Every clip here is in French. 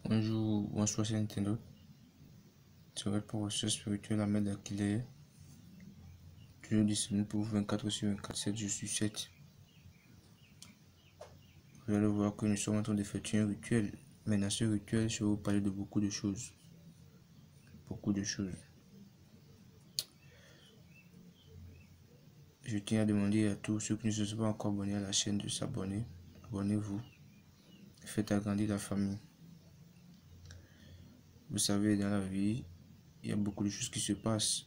Bonjour, bonsoir, c'est Nintendo. C'est votre professeur spirituel Ahmed Akile. Toujours disponible pour vous 24 sur 24, 7 jours sur 7. Vous allez voir que nous sommes en train d'effectuer un rituel. Mais dans ce rituel, je vais vous parler de beaucoup de choses. Beaucoup de choses. Je tiens à demander à tous ceux qui ne se sont pas encore abonnés à la chaîne de s'abonner. Abonnez-vous. Faites agrandir la famille. Vous savez, dans la vie, il y a beaucoup de choses qui se passent.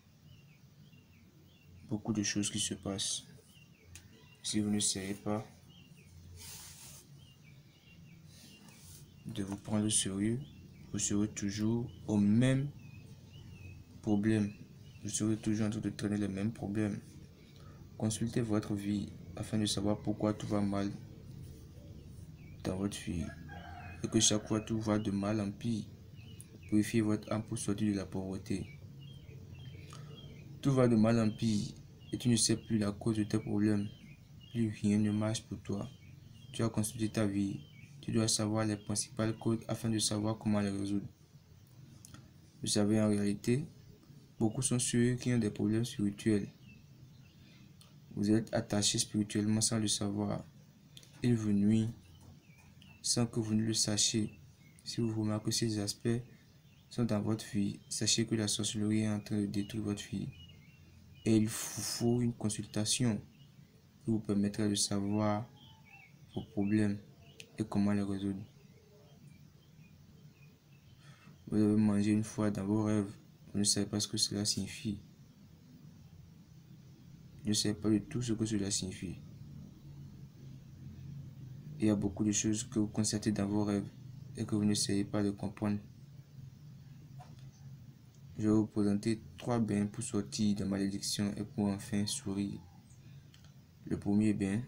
Beaucoup de choses qui se passent. Si vous ne savez pas de vous prendre au sérieux, vous serez toujours au même problème. Vous serez toujours en train de traîner les mêmes problèmes. Consultez votre vie afin de savoir pourquoi tout va mal dans votre vie et que chaque fois tout va de mal en pire. Purifiez votre âme pour sortir de la pauvreté. Tout va de mal en pire et tu ne sais plus la cause de tes problèmes. Plus rien ne marche pour toi. Tu as consulté ta vie. Tu dois savoir les principales causes afin de savoir comment les résoudre. Vous savez, en réalité, beaucoup sont ceux qui ont des problèmes spirituels. Vous êtes attaché spirituellement sans le savoir. Il vous nuit sans que vous ne le sachiez. Si vous remarquez que ces aspects sont dans votre vie, sachez que la sorcellerie est en train de détruire votre vie. Et il vous faut une consultation qui vous permettra de savoir vos problèmes et comment les résoudre. Vous avez mangé une fois dans vos rêves, vous ne savez pas ce que cela signifie. Vous ne savez pas du tout ce que cela signifie. Il y a beaucoup de choses que vous constatez dans vos rêves et que vous n'essayez pas de comprendre. Je vais vous présenter 3 bains pour sortir de malédiction et pour enfin sourire. Le premier bain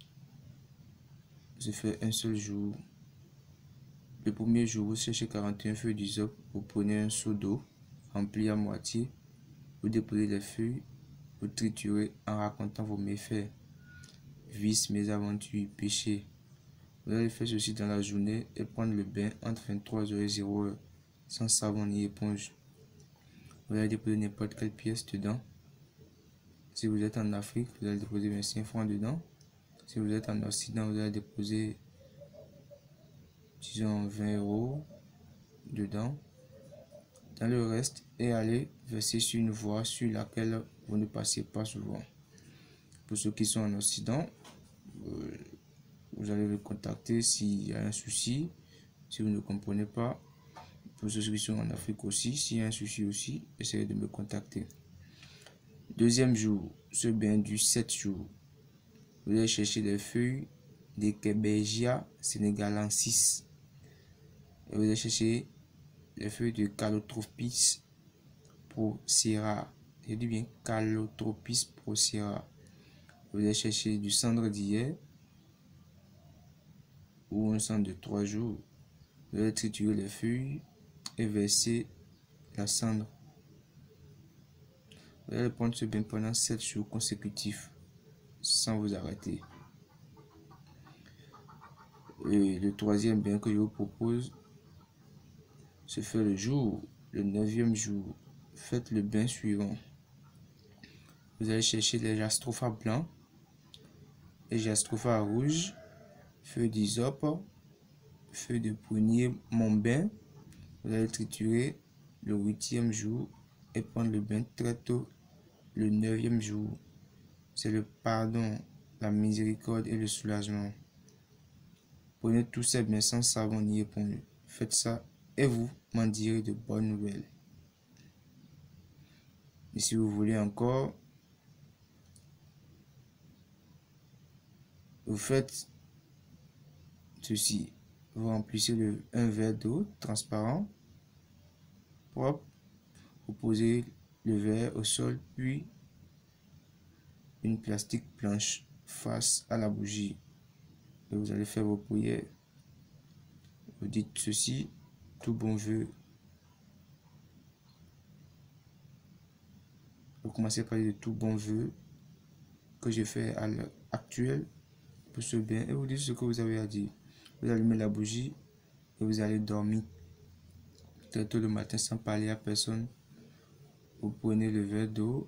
se fait un seul jour. Le premier jour, vous cherchez 41 feuilles d'hysope, vous prenez un seau d'eau rempli à moitié, vous déposez les feuilles, vous triturez en racontant vos méfaits, vices, mésaventures, péchés. Vous allez faire ceci dans la journée et prendre le bain entre 23h et 0h, sans savon ni éponge. Vous allez déposer n'importe quelle pièce dedans. Si vous êtes en Afrique, vous allez déposer 25 francs dedans. Si vous êtes en Occident, vous allez déposer, disons, 20 € dedans. Dans le reste, et allez verser sur une voie sur laquelle vous ne passez pas souvent. Pour ceux qui sont en Occident, vous allez le contacter s'il y a un souci. Si vous ne comprenez pas, pour ceux qui sont en Afrique aussi, s'il y a un souci aussi, essayez de me contacter. Deuxième jour, ce bain dure 7 jours. Vous allez chercher des feuilles de Kebegia sénégalensis. Et vous allez chercher les feuilles de Calotropis procera. Je dis bien Calotropis procera. Vous allez chercher du cendre d'hier ou un cendre de 3 jours. Vous allez triturer les feuilles et verser la cendre. Vous allez prendre ce bain pendant 7 jours consécutifs sans vous arrêter. Et le troisième bain que je vous propose se fait le 9e jour. Faites le bain suivant. Vous allez chercher les jastrophas blancs, les jastrophas rouges, feuilles d'hysope, feuilles de prunier, mon bain. Vous allez triturer le 8e jour et prendre le bain très tôt le 9e jour. C'est le pardon, la miséricorde et le soulagement. Prenez tous ces bains sans savon ni éponge. Faites ça et vous m'en direz de bonnes nouvelles. Et si vous voulez encore, vous faites ceci. Vous remplissez un verre d'eau transparent, propre. Vous posez le verre au sol, puis une plastique blanche face à la bougie. Et vous allez faire vos prières. Vous dites ceci, tout bon vœu. Vous commencez par dire de tout bon vœu que je fais à l'heure actuelle pour ce bain et vous dites ce que vous avez à dire. Vous allumez la bougie et vous allez dormir très tôt le matin sans parler à personne. Vous prenez le verre d'eau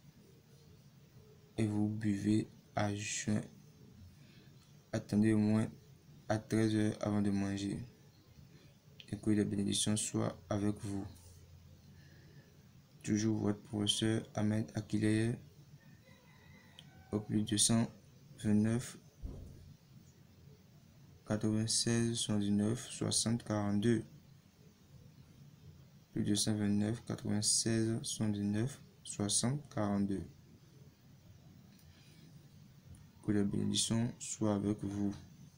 et vous buvez à jeun. Attendez au moins à 13 heures avant de manger. Et que la bénédiction soit avec vous. Toujours votre professeur Ahmed Akileye, au plus 229 96 79 60 42. Plus 229 96 79 60 42. Que la bénédiction soit avec vous.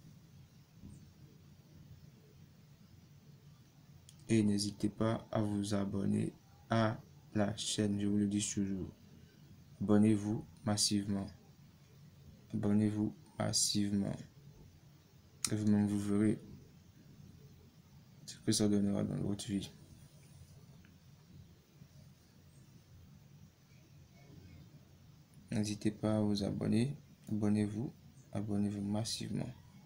Et n'hésitez pas à vous abonner à la chaîne, je vous le dis toujours. Abonnez-vous massivement. Abonnez-vous massivement. Et vous-même, vous verrez ce que ça donnera dans votre vie. N'hésitez pas à vous abonner. Abonnez-vous. Abonnez-vous massivement.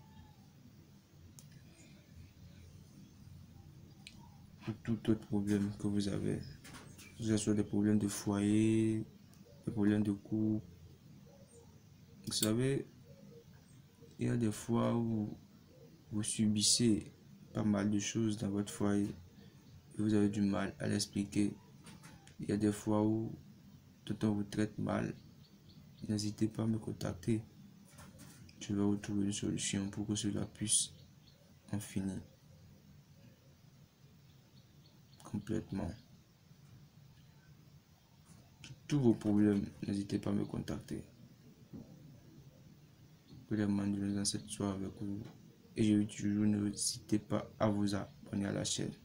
Pour tout autre problème que vous avez, que ce soit des problèmes de foyer, des problèmes de couple. Vous savez, il y a des fois où vous subissez pas mal de choses dans votre foyer et vous avez du mal à l'expliquer. Il y a des fois où tout on vous traite mal. N'hésitez pas à me contacter. Je vais vous trouver une solution pour que cela puisse en finir complètement. Tous vos problèmes, n'hésitez pas à me contacter. Que les mains de nos ancêtres soient avec vous. Et je vous dis toujours, n'hésitez pas à vous abonner à la chaîne.